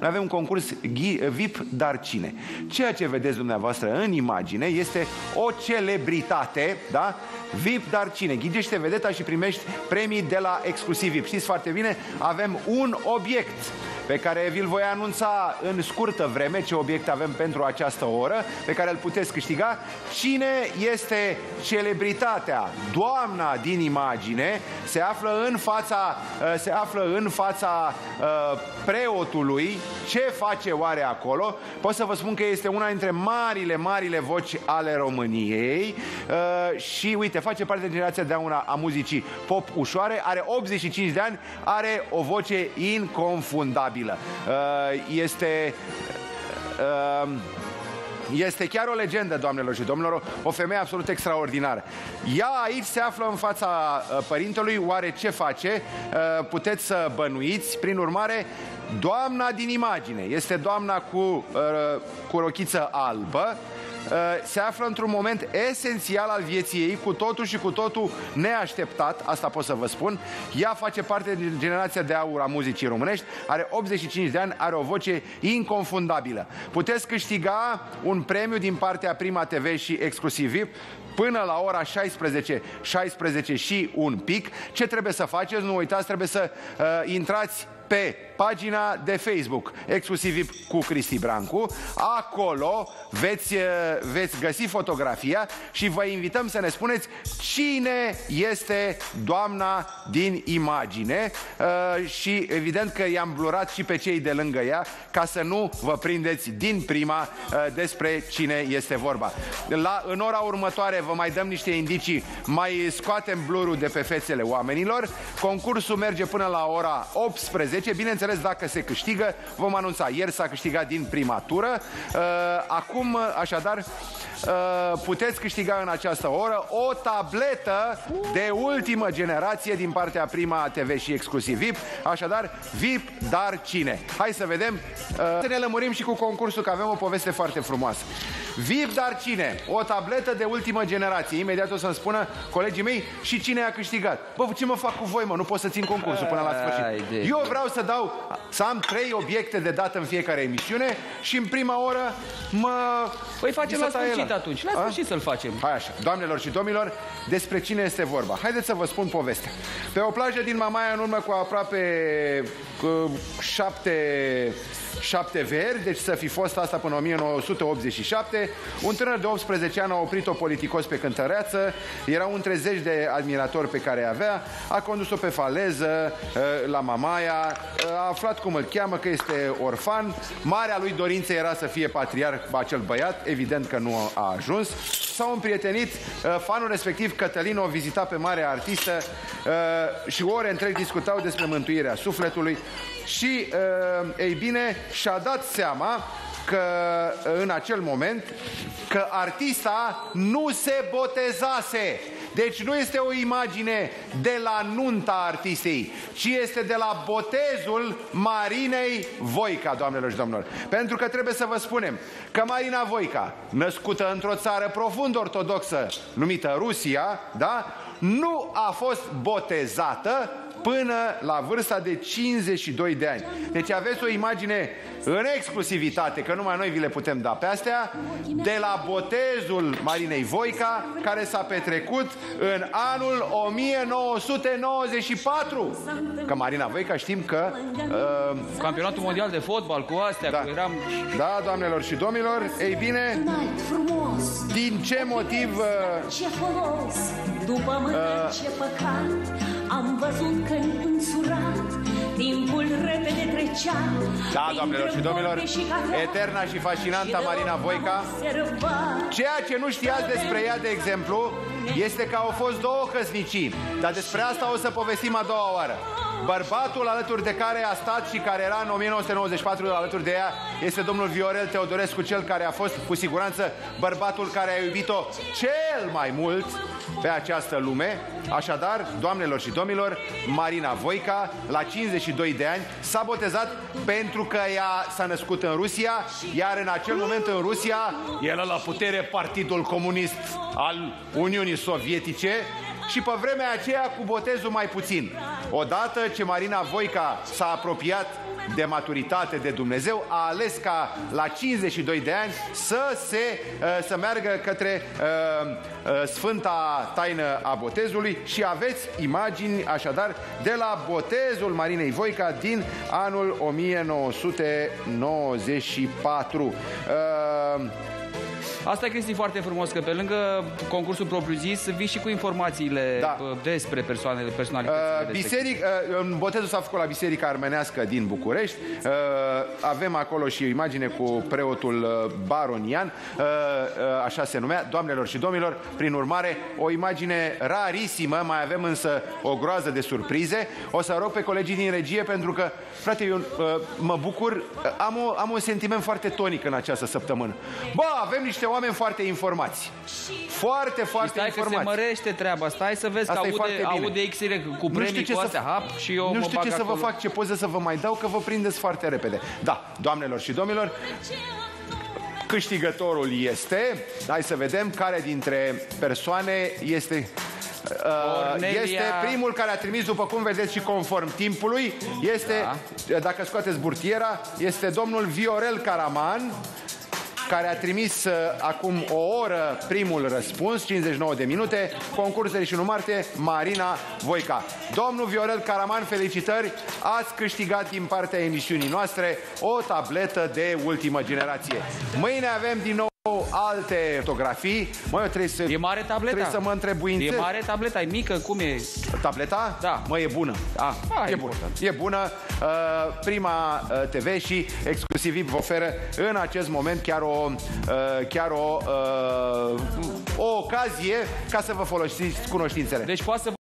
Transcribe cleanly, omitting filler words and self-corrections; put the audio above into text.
Noi avem un concurs VIP, dar cine? Ceea ce vedeți dumneavoastră în imagine este o celebritate, da? VIP, dar cine? Ghicește vedeta și primești premii de la Exclusiv VIP. Știți foarte bine, avem un obiect pe care vi-l voi anunța în scurtă vreme, ce obiect avem pentru această oră, pe care îl puteți câștiga. Cine este celebritatea? Doamna din imagine se află în fața preotului. Ce face oare acolo? Pot să vă spun că este una dintre marile voci ale României și uite, face parte din generația de a muzicii pop ușoare, are 85 de ani, are o voce inconfundabilă. Este chiar o legendă, doamnelor și domnilor, o femeie absolut extraordinară. Ea aici se află în fața părintelui. Oare ce face? Puteți să bănuiți. Prin urmare, doamna din imagine este doamna cu rochiță albă. Se află într-un moment esențial al vieții ei, cu totul și cu totul neașteptat, asta pot să vă spun. Ea face parte din generația de aur a muzicii românești, are 85 de ani, are o voce inconfundabilă. Puteți câștiga un premiu din partea Prima TV și Exclusiv VIP până la ora 16 și un pic. Ce trebuie să faceți? Nu uitați, trebuie să intrați pe pagina de Facebook Exclusiv VIP cu Cristi Brancu. Acolo veți găsi fotografia și vă invităm să ne spuneți cine este doamna din imagine și evident că i-am blurat și pe cei de lângă ea ca să nu vă prindeți din prima despre cine este vorba. În ora următoare vă mai dăm niște indicii, mai scoatem blurul de pe fețele oamenilor. Concursul merge până la ora 18. Bineînțeles, dacă se câștigă, vom anunța. Ieri s-a câștigat din prima tură. Acum, așadar, puteți câștiga în această oră o tabletă de ultimă generație din partea Prima TV și Exclusiv VIP. Așadar, VIP, dar cine? Hai să vedem. Să ne lămurim și cu concursul, că avem o poveste foarte frumoasă. VIP, dar cine? O tabletă de ultimă generație. Imediat o să-mi spună colegii mei și cine a câștigat. Bă, ce mă fac cu voi, mă? Nu pot să țin concursul până la sfârșit. Eu vreau să am 3 obiecte de dat în fiecare emisiune și în prima oră Păi facem la sfârșit atunci. La sfârșit să-l facem. Hai așa. Doamnelor și domnilor, despre cine este vorba? Haideți să vă spun povestea. Pe o plajă din Mamaia, în urmă cu aproape 7 veri, deci să fi fost asta până 1987, un tânăr de 18 ani a oprit-o politicos pe cântăreață. Erau între zeci de admiratori pe care avea. A condus-o pe faleză la Mamaia, a aflat cum îl cheamă, că este orfan. Marea lui dorință era să fie patriarh acel băiat, evident că nu a ajuns. S-au împrietenit, fanul respectiv, Cătălin, o vizita pe marea artistă și ore întregi discutau despre mântuirea sufletului și, ei bine, și-a dat seama că în acel moment că artista nu se botezase. Deci nu este o imagine de la nunta artistei, ci este de la botezul Marinei Voica, doamnelor și domnilor. Pentru că trebuie să vă spunem că Marina Voica, născută într-o țară profund ortodoxă numită Rusia, da, nu a fost botezată până la vârsta de 52 de ani. Deci aveți o imagine în exclusivitate, că numai noi vi le putem da pe astea, de la botezul Marinei Voica, care s-a petrecut în anul 1994. Că Marina Voica știm că... Campionatul mondial de fotbal cu astea, da. Cu eram... Da, doamnelor și domnilor, ei bine, din ce motiv... După mână ce păcat, am văzut că însurat, timpul repede trecea. Da, doamnelor și domnilor, eterna și fascinanta Marina Voica. Ceea ce nu știați despre ea, de exemplu, este că au fost 2 căsnicii. Dar despre asta o să povestim a doua oară. Bărbatul alături de care a stat și care era în 1994 alături de ea este domnul Viorel Teodorescu, cel care a fost cu siguranță bărbatul care a iubit-o cel mai mult pe această lume. Așadar, doamnelor și domnilor, Marina Voica, la 52 de ani, s-a botezat pentru că ea s-a născut în Rusia, iar în acel moment în Rusia era la putere Partidul Comunist al Uniunii Sovietice și pe vremea aceea cu botezul mai puțin. Odată ce Marina Voica s-a apropiat de maturitate de Dumnezeu, a ales ca la 52 de ani să meargă către Sfânta Taină a Botezului și aveți imagini așadar de la botezul Marinei Voica din anul 1994. Asta e, Cristi, foarte frumos, că pe lângă concursul propriu-zis vii și cu informațiile despre personalitățile. Botezul s-a făcut la Biserica Armenească din București. Avem acolo și o imagine cu preotul baronian, așa se numea, doamnelor și domnilor. Prin urmare, o imagine rarisimă, mai avem însă o groază de surprize. O să rog pe colegii din regie, pentru că, frate, eu mă bucur, am un sentiment foarte tonic în această săptămână. Bă, avem niște oameni foarte informați. Foarte informați. Că se mărește treaba. Stai să vezi că aude X-ire cu premii cu astea. Și eu nu știu ce să vă fac, ce poze să vă mai dau, că vă prindeți foarte repede. Da, doamnelor și domnilor, câștigătorul este, hai să vedem care dintre persoane este... Este primul care a trimis, după cum vedeți și conform timpului, este, dacă scoateți burtiera, este domnul Viorel Caraman, care a trimis acum o oră primul răspuns, 59 de minute, concurs de 31 martie, Marina Voica. Domnul Viorel Caraman, felicitări, ați câștigat din partea emisiunii noastre o tabletă de ultimă generație. Mâine avem din nou alte fotografii. Mă, eu trebuie e mare tableta. Trebuie să mă întrebuințez. E mare tableta, e mică, cum e? Tableta? Da. Mă, e bună. E bună. E bună. Prima TV și exclusiv vă oferă în acest moment chiar o ocazie ca să vă folosiți cunoștințele. Deci poate să